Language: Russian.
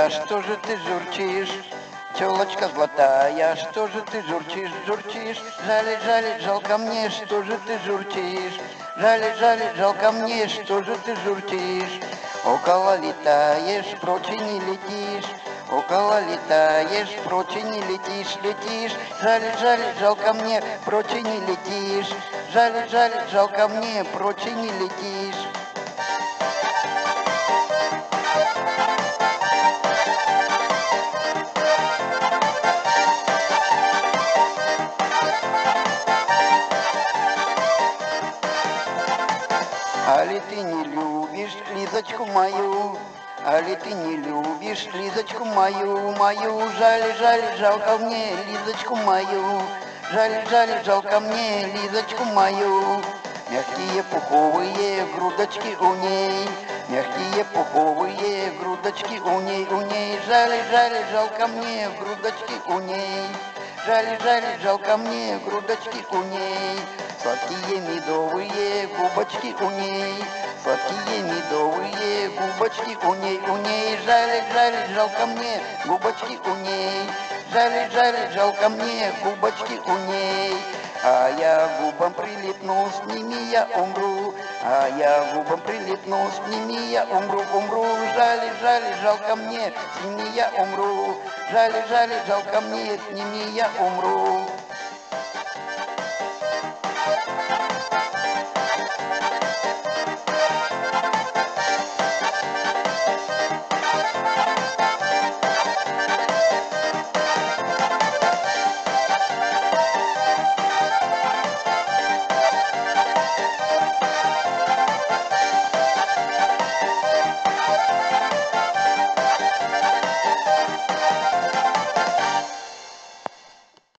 золотая, что же ты журчишь? Телочка золотая, что же ты журчишь, журчишь? Жаль, жаль, жалко мне, что же ты журчишь? Жаль, жаль, жалко мне, что же ты журчишь? Около летаешь, прочь и не летишь. Около летаешь, прочь и не летишь, летишь. Жаль, жаль, жалко мне, прочь и не летишь. Жаль, жаль, жалко мне, прочь и не летишь. Али ты не любишь Лизочку мою, али ты не любишь Лизочку мою, мою, жаль, жаль, жалко мне Лизочку мою, жаль, жаль, жалко мне Лизочку мою. Мягкие пуховые грудочки у ней, мягкие пуховые грудочки у ней, жаль, жаль, жалко мне грудочки у ней, жаль, жаль, жалко мне грудочки у ней. Сладкие медовые губочки у ней, сладкие медовые губочки у ней, жаль, жаль, жалко мне губочки у ней, жаль, жаль, жалко мне губочки у ней. А я губам прилипну, с ними я умру, а я губам прилипну, с ними я умру, умру, жаль, жаль, жалко мне, с ними я умру, жаль, жаль, жалко мне, с ними я умру.